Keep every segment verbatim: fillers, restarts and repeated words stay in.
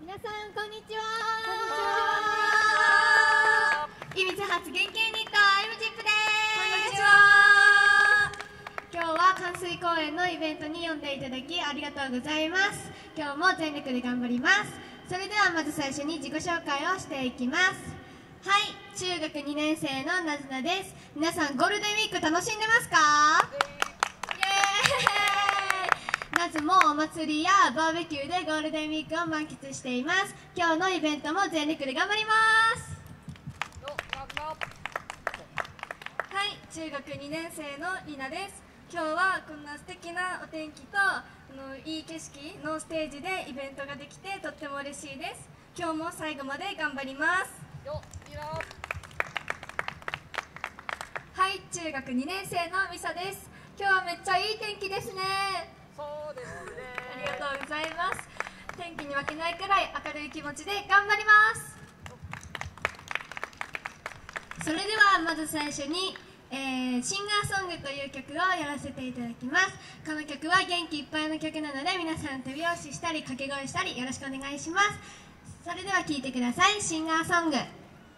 皆さんこんにちは。 こんにちは。 いみつ発元気ユニット エムジップ です。 こんにちは。 今日は冠水公園のイベントに呼んでいただきありがとうございます。今日も全力で頑張ります。それではまず最初に自己紹介をしていきます。はい、中学にねん生のなずなです。皆さんゴールデンウィーク楽しんでますか？イエーイ。夏もお祭りやバーベキューでゴールデンウィークを満喫しています。今日のイベントも全力で頑張ります。 はい、中学にねん生のりなです。今日はこんな素敵なお天気とあのいい景色のステージでイベントができてとっても嬉しいです。今日も最後まで頑張ります。よいいな。はい、中学にねん生のみさです。今日はめっちゃいい天気ですね。 そうですね。 ありがとうございます。天気に負けないくらい明るい気持ちで頑張ります。 それではまず最初に、えー、シンガーソングという曲をやらせていただきます。この曲は元気いっぱいの曲なので皆さん手拍子したり掛け声したりよろしくお願いします。それでは聴いてください。シンガーソング。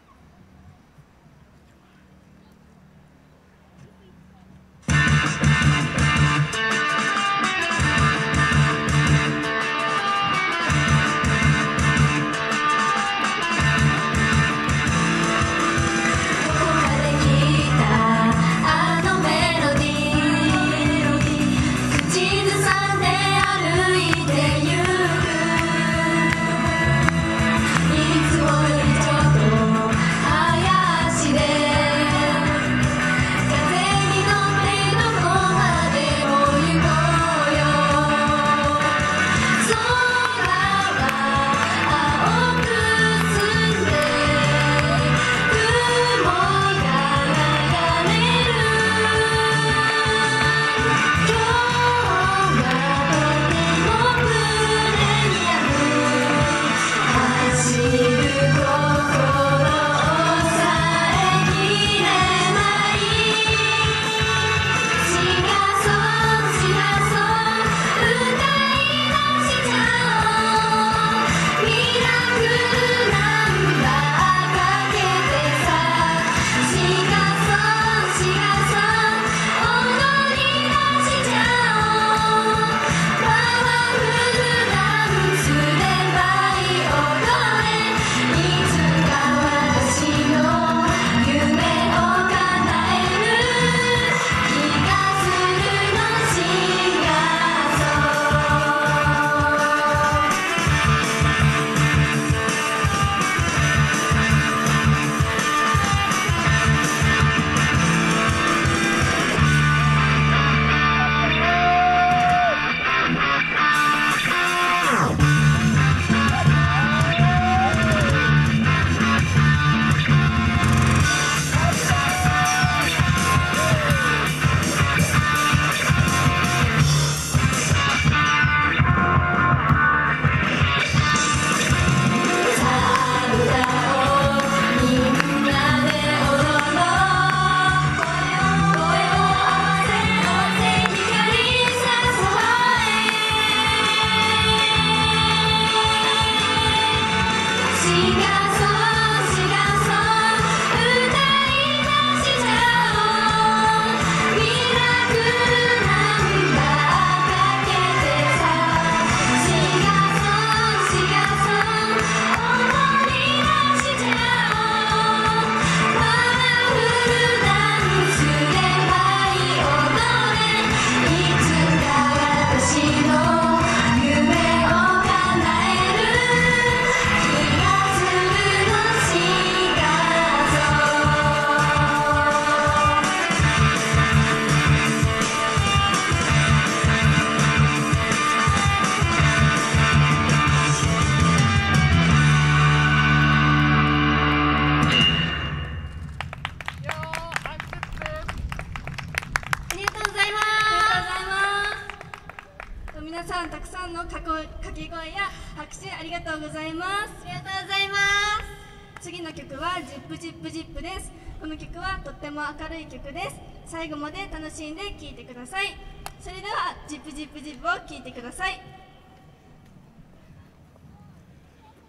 皆さんたくさんの掛け声や拍手ありがとうございます。 ありがとうございます。 次の曲はジップジップジップです。この曲はとっても明るい曲です。最後まで楽しんで聴いてください。それではジップジップジップを聴いてください。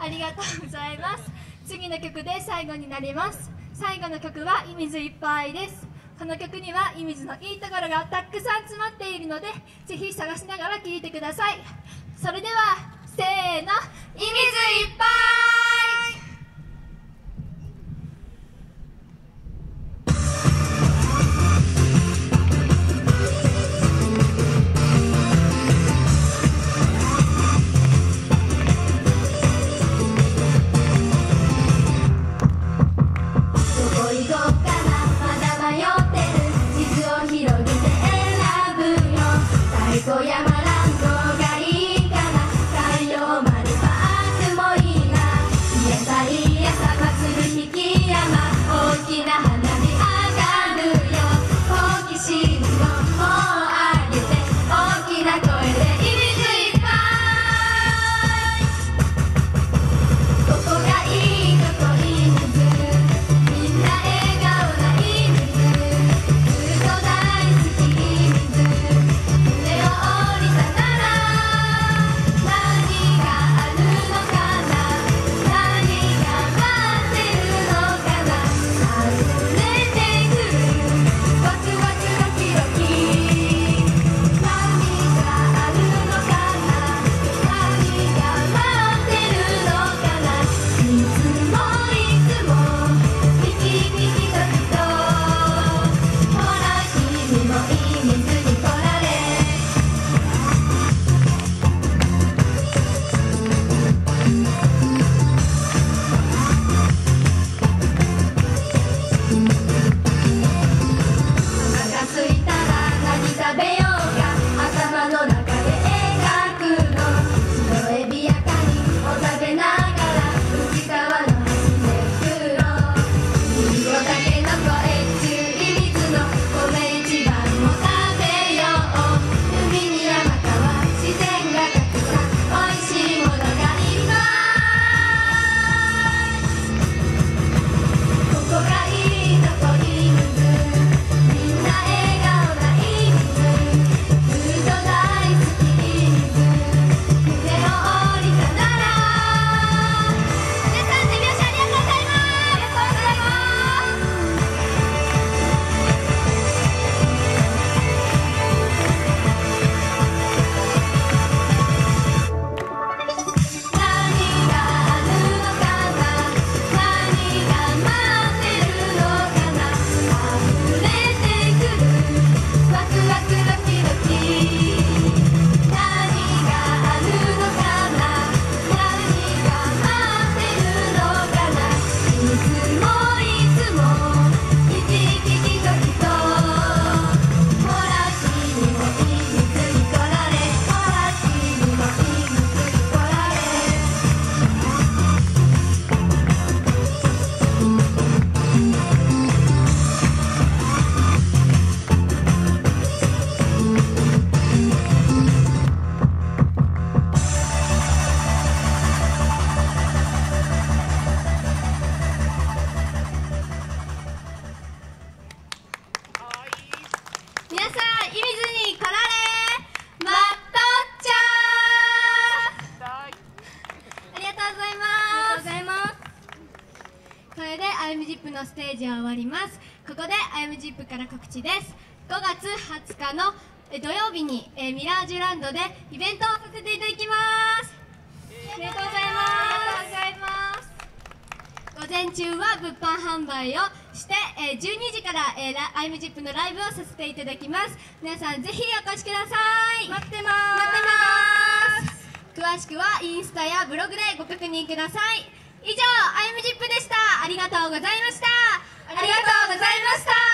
ありがとうございます。次の曲で最後になります。最後の曲は「いみずいっぱい」です。この曲には射水のいいところがたくさん詰まっているので、ぜひ探しながら聴いてください。それではせーの、いみずいっぱい。 アイムジップのステージは終わります。ここでアイムジップから告知です。ごがつはつかの土曜日にえミラージュランドでイベントをさせていただきます。ありがとうございます。午前中は物販販売をして、えー、じゅうにじから、えー、アイムジップのライブをさせていただきます。皆さんぜひお越しください。 待ってまーす。詳しくはインスタやブログでご確認ください。以上、アイムジップでした。ありがとうございました。ありがとうございました。